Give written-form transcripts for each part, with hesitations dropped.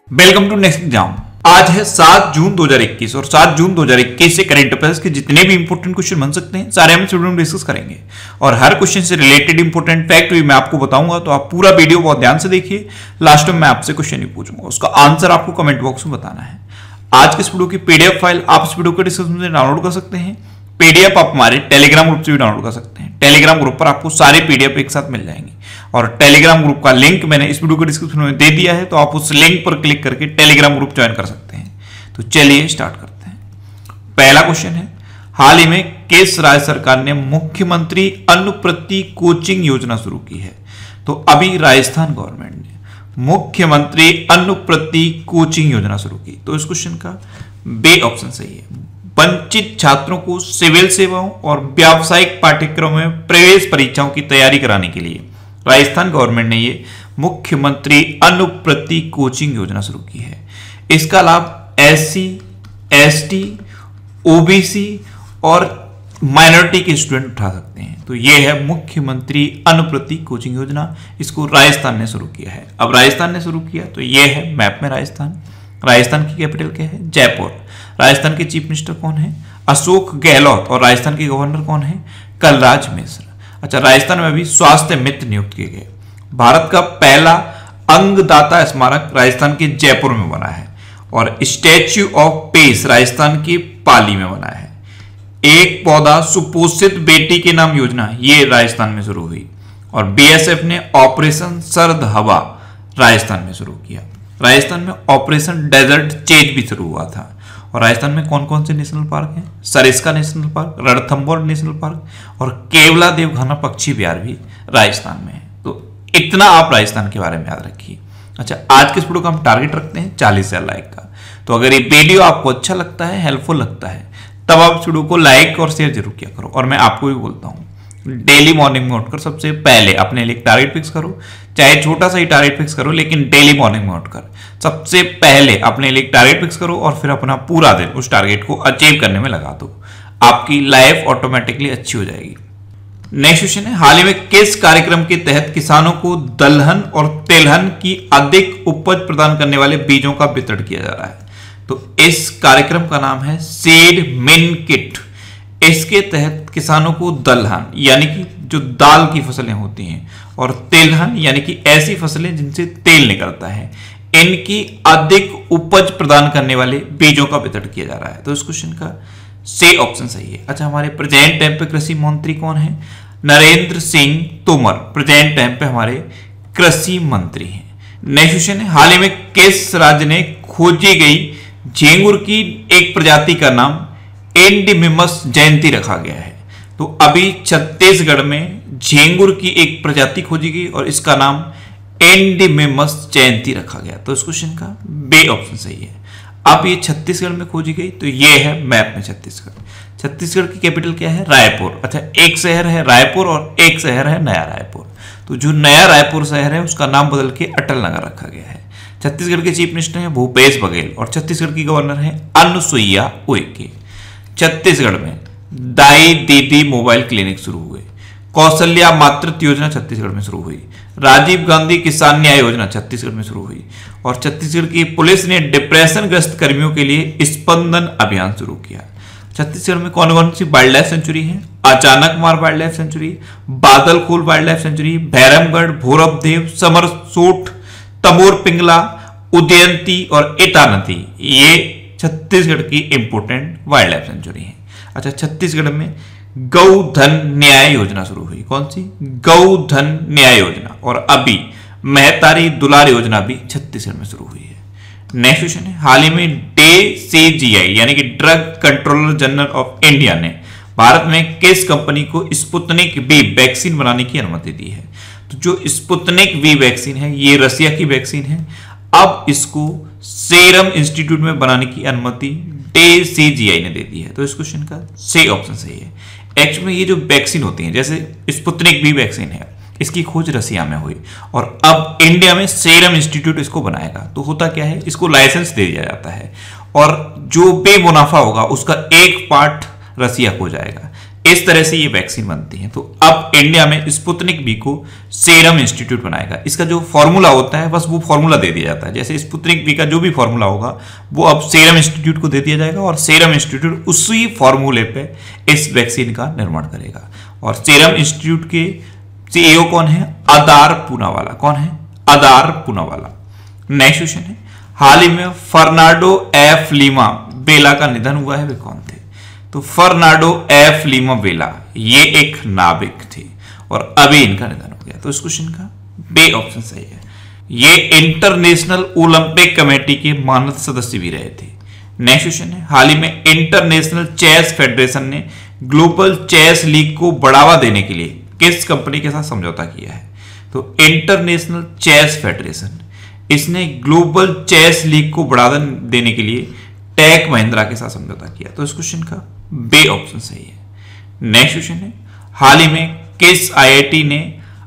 Welcome to next exam. आज है 7 जून 2021 और 7 जून 2021 से करंट अफेयर्स के जितने भी इंपोर्टेंट क्वेश्चन बन सकते हैं सारे हम इस वीडियो में डिस्कस करेंगे और हर क्वेश्चन से रिलेटेड इंपोर्टेंट फैक्ट भी मैं आपको बताऊंगा, तो आप पूरा वीडियो बहुत ध्यान से देखिए। लास्ट में मैं आपसे क्वेश्चन ही पूछूंगा, उसका आंसर आपको कमेंट बॉक्स में बताना है। आज के इस वीडियो की पीडीएफ फाइल आप इस वीडियो के डिस्क्रिप्शन में डाउनलोड कर सकते हैं। पीडीएफ आप हमारे टेलीग्राम ग्रुप से भी डाउनलोड कर सकते हैं। टेलीग्राम ग्रुप पर आपको सारे पीडीएफ एक साथ मिल जाएंगे और टेलीग्राम ग्रुप का लिंक मैंने इस वीडियो के डिस्क्रिप्शन में दे दिया है, तो आप उस लिंक पर क्लिक करके टेलीग्राम ग्रुप ज्वाइन कर सकते हैं। तो चलिए स्टार्ट करते हैं। पहला क्वेश्चन है, हाल ही में किस राज्य सरकार ने मुख्यमंत्री अनुप्रति कोचिंग योजना शुरू की है? तो अभी राजस्थान गवर्नमेंट ने मुख्यमंत्री अनुप्रति कोचिंग योजना शुरू की। तो इस क्वेश्चन का बी ऑप्शन सही है। वंचित छात्रों को सिविल सेवाओं और व्यावसायिक पाठ्यक्रमों में प्रवेश परीक्षाओं की तैयारी कराने के लिए राजस्थान गवर्नमेंट ने ये मुख्यमंत्री अनुप्रति कोचिंग योजना शुरू की है। इसका लाभ एससी, एसटी, ओबीसी और माइनॉरिटी के स्टूडेंट उठा सकते हैं। तो ये है मुख्यमंत्री अनुप्रति कोचिंग योजना, इसको राजस्थान ने शुरू किया है। अब राजस्थान ने शुरू किया तो ये है मैप में राजस्थान। राजस्थान की कैपिटल क्या है? जयपुर। राजस्थान के चीफ मिनिस्टर कौन है? अशोक गहलोत। और राजस्थान के गवर्नर कौन है? कलराज मिश्र। अच्छा, राजस्थान में अभी स्वास्थ्य मित्र नियुक्त किए गए। भारत का पहला अंगदाता स्मारक राजस्थान के जयपुर में बना है और स्टैच्यू ऑफ पीस राजस्थान के पाली में बना है। एक पौधा सुपोषित बेटी के नाम योजना ये राजस्थान में शुरू हुई और बीएसएफ ने ऑपरेशन सर्द हवा राजस्थान में शुरू किया। राजस्थान में ऑपरेशन डेजर्ट चेज भी शुरू हुआ था। और राजस्थान में कौन कौन से नेशनल पार्क हैं? Sariska national park, Ranthambore national park और केवला देवघाना पक्षी विहार भी राजस्थान में है। तो इतना आप राजस्थान के बारे में याद रखिए। अच्छा, आज के इस वीडियो का हम टारगेट रखते हैं 40,000 लाइक का। तो अगर ये वीडियो आपको अच्छा लगता है, हेल्पफुल लगता है, तब आप इस वीडियो को लाइक और शेयर जरूर किया करो। और मैं आपको भी बोलता हूँ, डेली मॉर्निंग में उठकर सबसे पहले अपने लिए टारगेट फिक्स करो, चाहे छोटा सा ही टारगेट फिक्स करो, लेकिन डेली मॉर्निंग में उठकर सबसे पहले अपने लिए टारगेट फिक्स करो और फिर अपना पूरा दिन उस टारगेट को अचीव करने में लगा दो। आपकी लाइफ ऑटोमेटिकली अच्छी हो जाएगी। नेक्स्ट क्वेश्चन है, हाल ही में किस कार्यक्रम के तहत किसानों को दलहन और तिलहन की अधिक उपज प्रदान करने वाले बीजों का वितरण किया जा रहा है? तो इस कार्यक्रम का नाम है सीड मिन किट। इसके तहत किसानों को दलहन यानी कि जो दाल की फसलें होती हैं और तिलहन यानी कि ऐसी फसलें जिनसे तेल निकलता है, इनकी अधिक उपज प्रदान करने वाले बीजों का वितरण किया जा रहा है। तो इस क्वेश्चन का सी ऑप्शन सही है। अच्छा, हमारे प्रेजेंट टाइम पे कृषि मंत्री कौन है? नरेंद्र सिंह तोमर प्रेजेंट टाइम पे हमारे कृषि मंत्री हैं। नेक्स्ट क्वेश्चन है, हाल ही में किस राज्य ने खोजी गई झींगुर की एक प्रजाति का नाम एंडिमिमस जयंती रखा गया है? तो अभी छत्तीसगढ़ में झींगुर की एक प्रजाति खोजी गई और इसका नाम एंडिमिमस जयंती रखा गया। तो इस क्वेश्चन का बी ऑप्शन सही है। अब ये छत्तीसगढ़ में खोजी गई तो ये है मैप में छत्तीसगढ़। छत्तीसगढ़ की कैपिटल क्या है? रायपुर। अच्छा, एक शहर है रायपुर और एक शहर है नया रायपुर। तो जो नया रायपुर शहर है उसका नाम बदल के अटल नगर रखा गया है। छत्तीसगढ़ के चीफ मिनिस्टर हैं भूपेश बघेल और छत्तीसगढ़ की गवर्नर है अनुसुईया उइके। छत्तीसगढ़ में दाई दीदी मोबाइल क्लिनिक शुरू हुए। कौशल्या मातृत्व योजना छत्तीसगढ़ में शुरू हुई। राजीव गांधी किसान न्याय योजना छत्तीसगढ़ में शुरू हुई और छत्तीसगढ़ की पुलिस ने डिप्रेशन ग्रस्त कर्मियों के लिए स्पंदन अभियान शुरू किया। छत्तीसगढ़ में कौन कौन सी वाइल्ड लाइफ सेंचुरी है? Achanakmar wildlife sanctuary, Badalkhol wildlife sanctuary, Bhairamgarh, Bhoramdev, Semarsot, Tamor Pingla, Udanti और एटा नदी, ये छत्तीसगढ़ की इंपोर्टेंट वाइल्ड लाइफ सेंचुरी है। अच्छा, छत्तीसगढ़ में गौधन न्याय योजना शुरू हुई। कौन सी? गौधन न्याय योजना। और अभी महतारी दुलार योजना भी छत्तीसगढ़ में शुरू हुई है। नेक्स्ट क्वेश्चन है, हाल ही में DCGI यानी कि drug controller general of India ने भारत में किस कंपनी को स्पुतनिक वी वैक्सीन बनाने की अनुमति दी है? तो जो स्पुतनिक वी वैक्सीन है ये रसिया की वैक्सीन है। अब इसको सीरम इंस्टीट्यूट में बनाने की अनुमति DCGI ने दे दी है। तो इस क्वेश्चन का सी ऑप्शन सही है। एक्चुअली में ये जो वैक्सीन होती है, जैसे स्पुतनिक वी वैक्सीन है, इसकी खोज रसिया में हुई और अब इंडिया में सीरम इंस्टीट्यूट इसको बनाएगा। तो होता क्या है, इसको लाइसेंस दे दिया जाता है और जो भी मुनाफा होगा उसका एक पार्ट रसिया को जाएगा, इस तरह से ये वैक्सीन बनती है। तो अब इंडिया में स्पुतनिक वी को सीरम इंस्टीट्यूट बनाएगा। इसका जो फॉर्मूला होता है बस वो फॉर्मूला दे दिया जाता है, जैसे स्पुतनिक वी का जो भी फॉर्मूला होगा वो अब सीरम इंस्टीट्यूट को दे दिया जाएगा और सीरम इंस्टीट्यूट उसी फॉर्मूले पे इस वैक्सीन का निर्माण करेगा। और सीरम इंस्टीट्यूट के सीईओ कौन है? अदार पूनावाला। कौन है? अदार पूनावाला। नेक्स्ट क्वेश्चन है, हाल ही में फर्नांडो एफ लीमा बेला का निधन हुआ है, वे कौन थे? तो फर्नांडो एफ लीमा बेला ये एक नाविक थे और अभी इनका निधन हो गया। तो इस क्वेश्चन का बे ऑप्शन सही है। ये इंटरनेशनल ओलंपिक कमेटी के मानद सदस्य भी रहे थे। नेक्स्ट क्वेश्चन है, हाल ही में इंटरनेशनल चेस फेडरेशन ने ग्लोबल चेस लीग को बढ़ावा देने के लिए किस कंपनी के साथ समझौता किया है? तो इंटरनेशनल चेस फेडरेशन इसने ग्लोबल चेस लीग को बढ़ावा देने के लिए टेक महिंद्रा के साथ समझौता किया। तो इस क्वेश्चन का बे ऑप्शन सही है। नेक्स्ट क्वेश्चन है, हाल ही में किस आईआईटी ने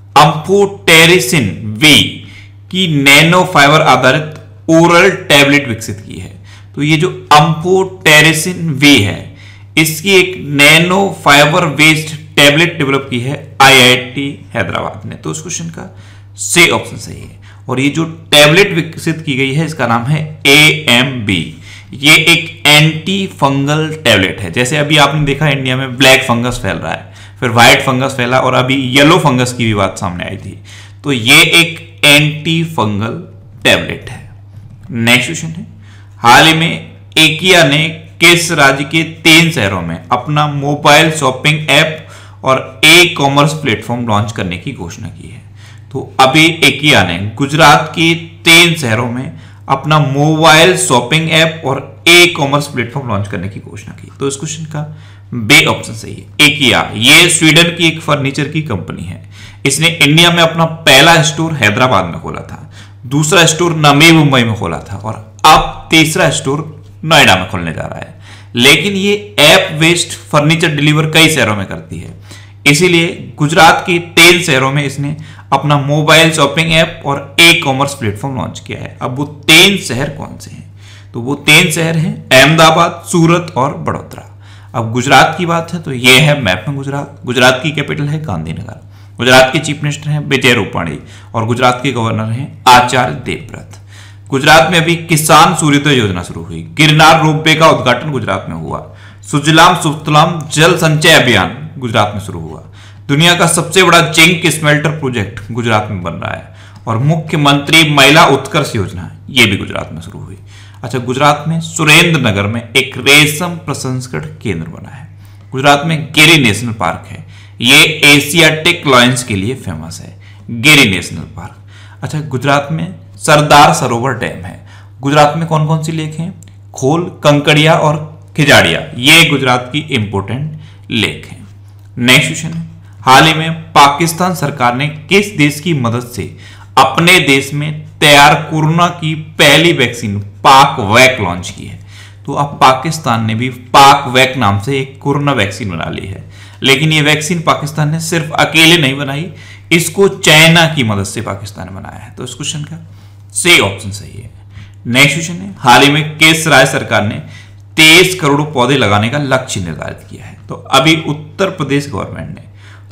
एम्फोटेरिसिन वी की नैनो फाइबर आधारित ओरल टैबलेट विकसित की है? तो ये जो एम्फोटेरिसिन वी है इसकी एक nano fibre based tablet develop की है आईआईटी हैदराबाद ने। तो इस क्वेश्चन का सी ऑप्शन सही है। और ये जो टैबलेट विकसित की गई है इसका नाम है AMB। ये एक एंटी फंगल टैबलेट है। जैसे अभी आपने देखा इंडिया में ब्लैक फंगस फैल रहा है, फिर व्हाइट फंगस फैला और अभी येलो फंगस की भी बात सामने आई थी। तो ये एक एंटी फंगल टैबलेट है। नेक्स्ट क्वेश्चन है, हाल ही में एकिया ने किस राज्य के 3 शहरों में अपना मोबाइल शॉपिंग ऐप और ई-कॉमर्स प्लेटफॉर्म लॉन्च करने की घोषणा की है? तो अभी एकिया ने गुजरात के 3 शहरों में अपना मोबाइल शॉपिंग ऐप और ई-कॉमर्स प्लेटफॉर्म लॉन्च करने की घोषणा की। तो इस क्वेश्चन का बे ऑप्शन सही है। एकिया ये स्वीडन की एक फर्नीचर की कंपनी है। इसने इंडिया में अपना पहला स्टोर हैदराबाद में खोला था, दूसरा स्टोर नवी मुंबई में खोला था और अब तीसरा स्टोर नोएडा में खोलने जा रहा है। लेकिन ये ऐप बेस्ड फर्नीचर डिलीवर कई शहरों में करती है, इसीलिए गुजरात के 3 शहरों में इसने अपना मोबाइल शॉपिंग ऐप और ई-कॉमर्स प्लेटफॉर्म लॉन्च किया है। अब वो 3 शहर कौन से हैं? तो वो 3 शहर हैं अहमदाबाद, सूरत और बड़ौदा। अब गुजरात की बात है तो ये है मैप में गुजरात। गुजरात की कैपिटल है गांधीनगर। गुजरात के चीफ मिनिस्टर हैं विजय रूपाणी और गुजरात के गवर्नर हैं आचार्य देवव्रत। गुजरात में अभी किसान सूर्योदय योजना शुरू हुई। गिरनार रोपवे का उद्घाटन गुजरात में हुआ। सुजलाम सुफलाम जल संचय अभियान गुजरात में शुरू हुआ। दुनिया का सबसे बड़ा जिंक स्मेल्टर प्रोजेक्ट गुजरात में बन रहा है और मुख्यमंत्री महिला उत्कर्ष योजना ये भी गुजरात में शुरू हुई। अच्छा, गुजरात में सुरेंद्र नगर में एक रेशम प्रसंस्करण केंद्र बना है। गुजरात में गिरी नेशनल पार्क है, ये एशियाटिक लॉयंस के लिए फेमस है, गिरी नेशनल पार्क। अच्छा, गुजरात में सरदार सरोवर डैम है। गुजरात में कौन कौन सी लेक हैं? खोल, कंकड़िया और खिजाड़िया, ये गुजरात की इंपोर्टेंट लेक है। नेक्स्ट क्वेश्चन है, हाल ही में पाकिस्तान सरकार ने किस देश की मदद से अपने देश में तैयार कोरोना की पहली वैक्सीन पाक वैक लॉन्च की है? तो अब पाकिस्तान ने भी पाक वैक नाम से एक कोरोना वैक्सीन बना ली है। लेकिन ये वैक्सीन पाकिस्तान ने सिर्फ अकेले नहीं बनाई, इसको चाइना की मदद से पाकिस्तान ने बनाया है। तो इस क्वेश्चन का सी ऑप्शन सही है। नेक्स्ट क्वेश्चन है, हाल ही में किस राज्य सरकार ने 23 करोड़ पौधे लगाने का लक्ष्य निर्धारित किया है? तो अभी उत्तर प्रदेश गवर्नमेंट ने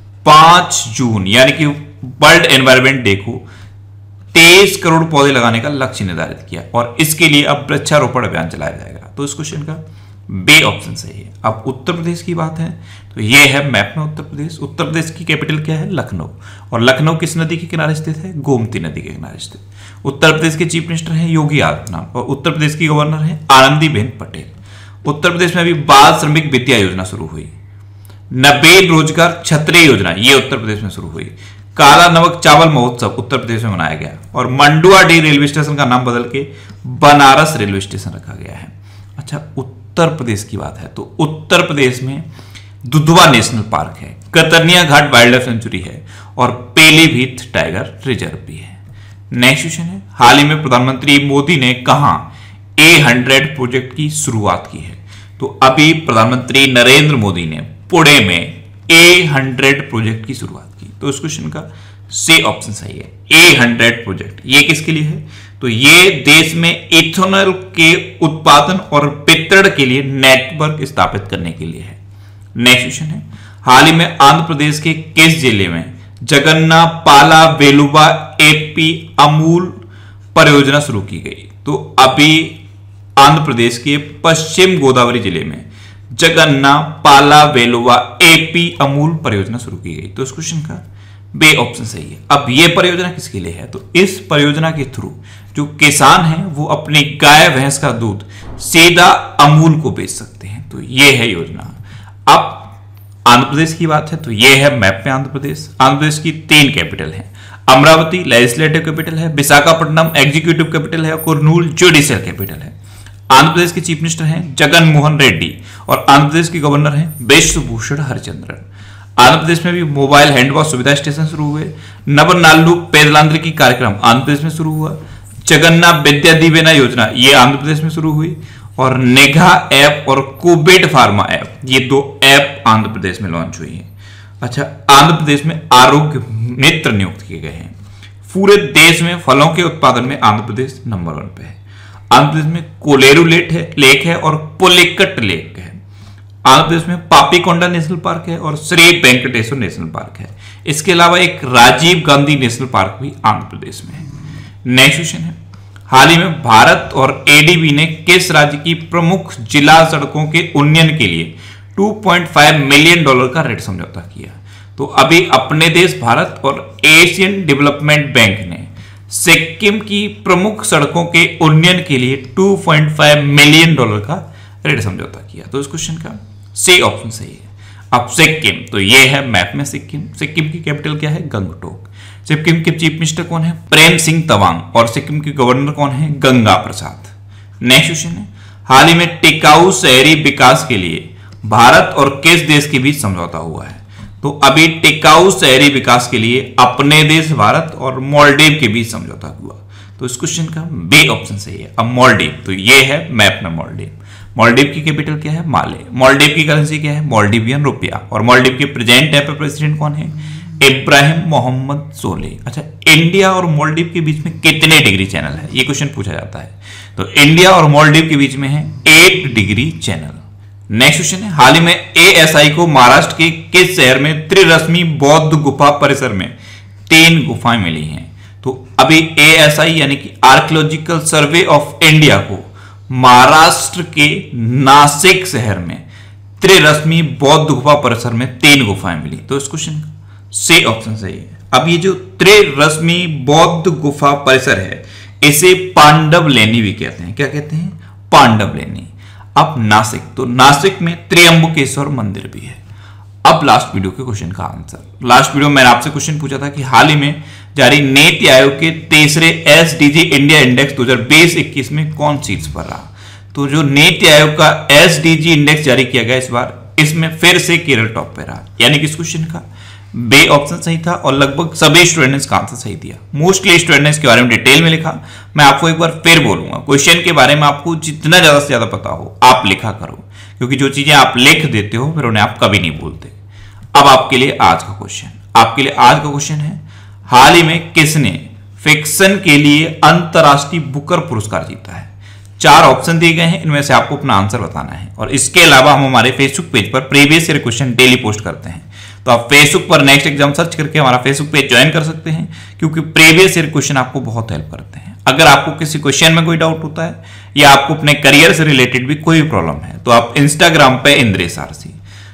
5 जून यानी कि वर्ल्ड एनवायरमेंट डे को 23 करोड़ पौधे लगाने का लक्ष्य निर्धारित किया और इसके लिए अब वृक्षारोपण अभियान चलाया जाएगा। तो इस क्वेश्चन का बे ऑप्शन सही है। अब उत्तर प्रदेश की बात है तो ये है मैप में उत्तर प्रदेश। उत्तर प्रदेश की कैपिटल क्या है? लखनऊ। और लखनऊ किस नदी के किनारे स्थित है? गोमती नदी के किनारे स्थित। उत्तर प्रदेश के चीफ मिनिस्टर हैं योगी आदित्यनाथ और उत्तर प्रदेश की गवर्नर है आनंदीबेन पटेल। उत्तर प्रदेश में अभी बाल श्रमिक विद्या योजना शुरू हुई। 90 रोजगार छतरी योजना ये उत्तर प्रदेश में शुरू हुई। काला नमक चावल महोत्सव उत्तर प्रदेश में मनाया गया और मंडुआडीह रेलवे स्टेशन का नाम बदल के बनारस रेलवे स्टेशन रखा गया है। अच्छा, उत्तर प्रदेश की बात है तो उत्तर प्रदेश में दुधवा नेशनल पार्क है, Katarnia Ghat wildlife sanctuary है और पीलीभीत टाइगर रिजर्व भी है। नेक्स्ट क्वेश्चन है, हाल ही में प्रधानमंत्री मोदी ने कहां A100 प्रोजेक्ट की शुरुआत की है? तो अभी प्रधानमंत्री नरेंद्र मोदी ने पुणे में A100 प्रोजेक्ट की शुरुआत की। तो इस क्वेश्चन का सी ऑप्शन सही है। A100 प्रोजेक्ट ये किसके लिए है? तो ये देश में इथेनॉल के उत्पादन और वितरण के लिए नेटवर्क स्थापित करने के लिए है। नेक्स्ट क्वेश्चन है, हाल ही में आंध्र प्रदेश के किस जिले में जगन्ना पाला वेलुवा एपी अमूल परियोजना शुरू की गई? तो अभी आंध्र प्रदेश के पश्चिम गोदावरी जिले में जगन्ना पाला वेलुवा एपी अमूल परियोजना शुरू की गई। तो इस क्वेश्चन का बे ऑप्शन सही है। अब यह परियोजना किसके लिए है? तो इस परियोजना के थ्रू जो किसान हैं वो अपनी गाय भैंस का दूध सीधा अमूल को बेच सकते हैं। तो यह है योजना। अब आंध्र प्रदेश की बात है तो यह है मैप में आंध्र प्रदेश। आंध्र प्रदेश की 3 कैपिटल है, अमरावती लेजिस्लेटिव कैपिटल है, विशाखापट्टनम एग्जीक्यूटिव कैपिटल है, कुर्नूल जुडिशियल कैपिटल है। आंध्र प्रदेश के चीफ मिनिस्टर हैं जगन मोहन रेड्डी और आंध्र प्रदेश के गवर्नर हैं विश्वभूषण हरिचंद्रन। आंध्र प्रदेश में भी मोबाइल हैंड वॉश सुविधा स्टेशन शुरू हुए। नवनाल्लू पेदलांत्रिकी कार्यक्रम आंध्र प्रदेश में शुरू हुआ। जगन्ना विद्या दीवेना योजना ये आंध्र प्रदेश में शुरू हुई। और निघा ऐप और कोविड फार्मा ऐप ये 2 ऐप आंध्र प्रदेश में लॉन्च हुई है। अच्छा, आंध्र प्रदेश में आरोग्य मित्र नियुक्त किए गए हैं। पूरे देश में फलों के उत्पादन में आंध्र प्रदेश नंबर 1 पे है। आंध्र प्रदेश में कोलेरू लेक है और पुलिकट लेक है। आंध्र प्रदेश में पापीकोंडा नेशनल पार्क है और श्री वेंकटेश्वर नेशनल पार्क है। इसके अलावा एक राजीव गांधी नेशनल पार्क भी आंध्र प्रदेश में है। नेक्स्ट क्वेश्चन है, हाल ही में भारत और एडीबी ने किस राज्य की प्रमुख जिला सड़कों के उन्नयन के लिए $2.5 मिलियन का ऋण समझौता किया? तो अभी अपने देश भारत और एशियन डेवलपमेंट बैंक ने सिक्किम की प्रमुख सड़कों के उन्नयन के लिए $2.5 मिलियन का ऋण समझौता किया। तो इस क्वेश्चन का सी ऑप्शन सही है। अब सिक्किम, तो ये है मैप में सिक्किम। सिक्किम की कैपिटल क्या है? गंगटोक। सिक्किम के चीफ मिनिस्टर कौन है? प्रेम सिंह तवांग। और सिक्किम के गवर्नर कौन है? गंगा प्रसाद। नेक्स्ट क्वेश्चन है, हाल ही में टिकाऊ शहरी विकास के लिए भारत और किस देश के बीच समझौता हुआ है? तो अभी टिकाऊ शहरी विकास के लिए अपने देश भारत और मालदीव के बीच समझौता हुआ। तो इस क्वेश्चन का बी ऑप्शन सही है। अब मालदीव, तो ये है मैप में मालदीव। मालदीव की कैपिटल क्या है? माले। मालदीव की करेंसी क्या है? मालदीवियन रुपया। और मालदीव के प्रेजेंट टाइप प्रेसिडेंट कौन है? इब्राहिम मोहम्मद सोलेह। अच्छा, इंडिया और मालदीव के बीच में कितने डिग्री चैनल है? ये क्वेश्चन पूछा जाता है। तो इंडिया और मालदीव के बीच में है 8 डिग्री चैनल। नेक्स्ट क्वेश्चन है, हाल ही में एएसआई को महाराष्ट्र के किस शहर में त्रिरश्मि बौद्ध गुफा परिसर में 3 गुफाएं मिली हैं? तो अभी एएसआई यानी कि आर्कियोलॉजिकल सर्वे ऑफ इंडिया को महाराष्ट्र के नासिक शहर में त्रिरश्मि बौद्ध गुफा परिसर में 3 गुफाएं मिली। तो इस क्वेश्चन से ऑप्शन सही है। अब ये जो त्रिरश्मि बौद्ध गुफा परिसर है इसे पांडव लेनी भी कहते हैं। क्या कहते हैं? पांडव लेनी। अब नासिक, तो नासिक में त्र्यंबकेश्वर मंदिर भी है। अब लास्ट वीडियो के क्वेश्चन का आंसर। लास्ट वीडियो में मैंने आपसे क्वेश्चन पूछा था कि हाल ही में जारी नीति आयोग के 3रे एसडीजी इंडिया इंडेक्स 2020-21 में कौन शीर्ष पर रहा? तो जो नीति आयोग का एसडीजी इंडेक्स जारी किया गया इस बार, इसमें फिर से केरल टॉप पे रहा। यानी कि इस क्वेश्चन का बे ऑप्शन सही था और लगभग सभी स्टूडेंट ने इसका आंसर सही दिया। मोस्टली स्टूडेंट ने इसके बारे में डिटेल में लिखा। मैं आपको एक बार फिर बोलूंगा, क्वेश्चन के बारे में आपको जितना ज्यादा से ज्यादा पता हो आप लिखा करो, क्योंकि जो चीजें आप लिख देते हो फिर उन्हें आप कभी नहीं बोलते। अब आपके लिए आज का क्वेश्चन है, हाल ही में किसने फिक्शन के लिए अंतरराष्ट्रीय बुकर पुरस्कार जीता है? 4 ऑप्शन दिए गए हैं, इनमें से आपको अपना आंसर बताना है। और इसके अलावा हम हमारे फेसबुक पेज पर previous year question daily post करते हैं, तो आप फेसबुक पर नेक्स्ट एग्जाम सर्च करके हमारा फेसबुक पेज ज्वाइन कर सकते हैं, क्योंकि प्रीवियस ईयर क्वेश्चन आपको बहुत हेल्प करते हैं। अगर आपको किसी क्वेश्चन में कोई डाउट होता है या आपको अपने करियर से रिलेटेड भी कोई प्रॉब्लम है तो आप इंस्टाग्राम पे इंद्रेश आरसी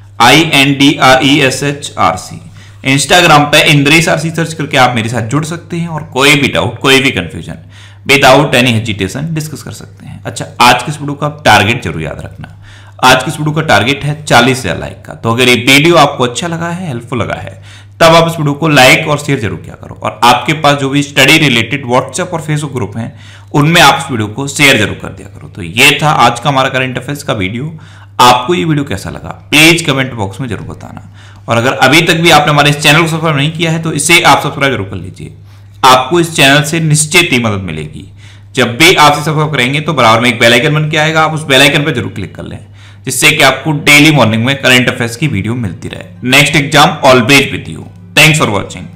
INDRESHRC इंस्टाग्राम पे इंद्रेश आरसी सर्च करके आप मेरे साथ जुड़ सकते हैं और कोई भी डाउट, कोई भी confusion without any hesitation discuss कर सकते हैं। अच्छा, आज के इस वीडियो का टारगेट जरूर याद रखना। आज की इस वीडियो का टारगेट है 40,000 लाइक का। तो अगर ये वीडियो आपको अच्छा लगा है, हेल्पफुल लगा है, तब आप इस वीडियो को लाइक और शेयर जरूर किया करो। और आपके पास जो भी स्टडी रिलेटेड व्हाट्सएप और फेसबुक ग्रुप हैं उनमें आप इस वीडियो को शेयर जरूर कर दिया करो। तो ये था आज का हमारा करंट अफेयर्स का वीडियो। आपको ये वीडियो कैसा लगा प्लीज कमेंट बॉक्स में जरूर बताना। और अगर अभी तक भी आपने हमारे इस चैनल को सब्सक्राइब नहीं किया है तो इसे आप सब्सक्राइब जरूर कर लीजिए। आपको इस चैनल से निश्चित ही मदद मिलेगी। जब भी आप सब्सक्राइब करेंगे तो बराबर में एक बेल आइकन बन के आएगा, आप उस बेल आइकन पर जरूर क्लिक कर लें, जिससे कि आपको डेली मॉर्निंग में करंट अफेयर्स की वीडियो मिलती रहे। Next exam always with you. Thanks for watching.